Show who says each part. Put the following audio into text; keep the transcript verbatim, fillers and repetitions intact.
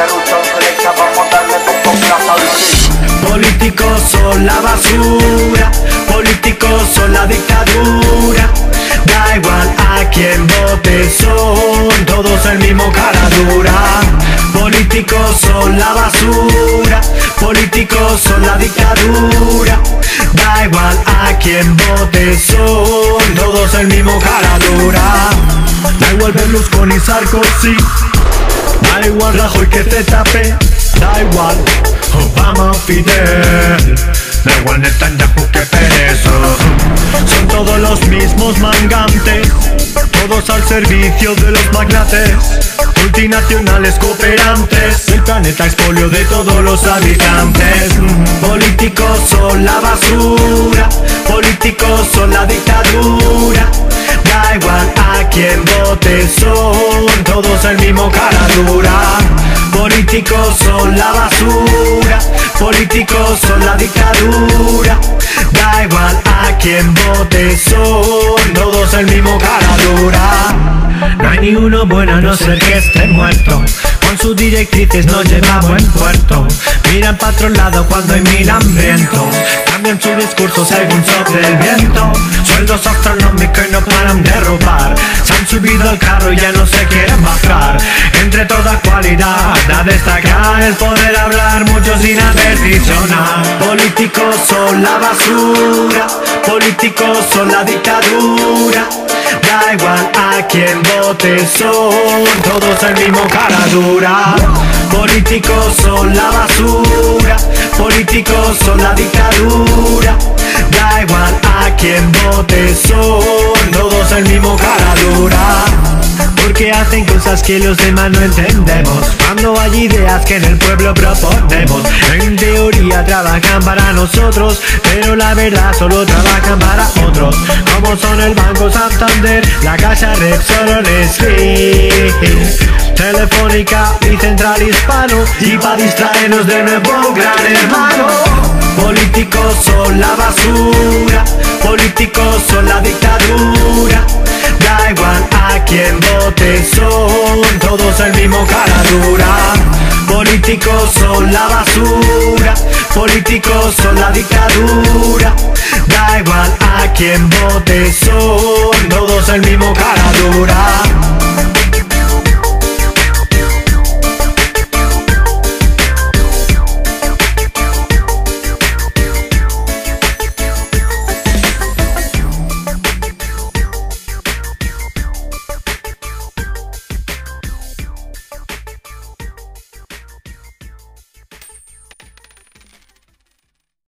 Speaker 1: Erupción selecta, vamos a darle con plaza al sí.
Speaker 2: Políticos son la basura, políticos son la dictadura. Da igual a quien vote, son todos el mismo cara dura. Políticos son la basura, políticos son la dictadura. Da igual a quien vote, son todos el mismo cara dura. Da igual Berlusconi y Sarkozy, da igual Rajoy que Z P, da igual Obama o Fidel, da igual Netanyahu que Perezo. Son todos los mismos mangantes, todos al servicio de los magnates, multinacionales cooperantes, el planeta expolio de todos los habitantes. Políticos son la basura, políticos son la dictadura. Da igual a quien vote, son todos el mismo cara dura. Políticos son la basura, políticos son la dictadura. Da igual a quien vote, son todos el mismo cara dura. No hay ni uno bueno a no ser que esté muerto, con sus directrices no lleva a buen puerto. Miran para otro lado cuando hay mil hambrientos, cambian su discurso según sobre el viento. Sueldos astronómicos y no paran de robar, se han subido al carro y ya no se quieren bajar. Entre toda cualidad a destacar es poder hablar mucho sin haber dicho nada. Políticos son la basura, políticos son la dictadura. Da igual a quien vote, son todos el mismo cara dura. Políticos son la basura, políticos son la dictadura. Da igual a quien vote, son todos el mismo cara dura. Porque hacen cosas que los demás no entendemos, cuando hay ideas que en el pueblo proponemos. En teoría trabajan para nosotros, pero la verdad solo trabajan para otros, como son el Banco Santander, la Caixa, Repsol, Nestlé, Telefónica y Central Hispano. Y para distraernos de nuevo Gran Hermano. Políticos son la basura, políticos son la dictadura. Da igual a quien vote, son todos el mismo cara dura. Políticos son la basura, políticos son la dictadura. Da igual a quien vote, son todos el mismo cara dura.